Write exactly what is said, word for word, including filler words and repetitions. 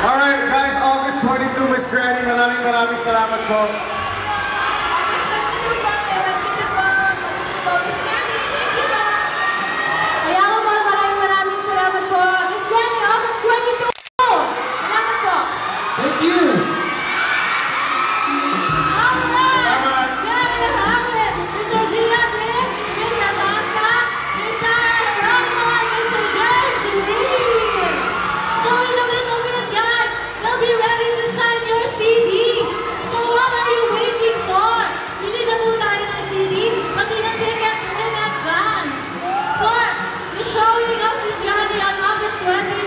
Alright guys, August twenty-two, Miss Granny, maraming maraming salamat po. August twenty-two po, ewan sila po. Pag-uli po, Miss Granny, thank you po. Kaya mo po, maraming maraming salamat po. Miss Granny, August twenty-two. Salamat po. Thank you. Alright, there you have it. Mister Ziade, Mister Tasca, Mister Geronimo, and Mister James Reed. So in a little bit, guys, they'll be ready to sign your C Ds. So what are you waiting for? Bili na po tayo ng C D, pati ng tickets in advance for the showing of Miss Granny on August twentieth.